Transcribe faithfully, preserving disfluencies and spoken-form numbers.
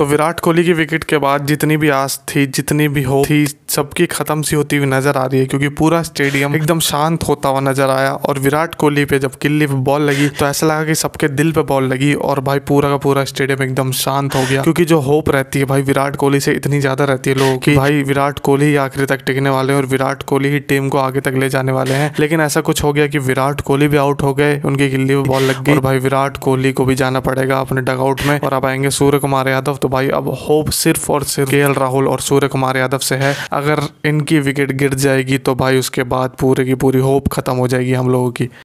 तो विराट कोहली की विकेट के बाद जितनी भी आस थी, जितनी भी होप थी, सबकी खत्म सी होती हुई नजर आ रही है, क्योंकि पूरा स्टेडियम एकदम शांत होता हुआ नजर आया। और विराट कोहली पे जब किल्ली पे बॉल लगी तो ऐसा लगा कि सबके दिल पे बॉल लगी और भाई पूरा का पूरा स्टेडियम एकदम शांत हो गया। क्योंकि जो होप रहती है भाई विराट कोहली से इतनी ज्यादा रहती है लोगों की, भाई विराट कोहली ही आखिरी तक टिकने वाले हैं और विराट कोहली ही टीम को आगे तक ले जाने वाले हैं। लेकिन ऐसा कुछ हो गया कि विराट कोहली भी आउट हो गए, उनकी गिल्ली पे बॉल लग गई और भाई विराट कोहली को भी जाना पड़ेगा अपने डगआउट में। और अब आएंगे सूर्य कुमार यादव। तो भाई अब होप सिर्फ और सिर्फ केएल राहुल और सूर्य कुमार यादव से है। अगर इनकी विकेट गिर जाएगी तो भाई उसके बाद पूरे की पूरी होप खत्म हो जाएगी हम लोगों की।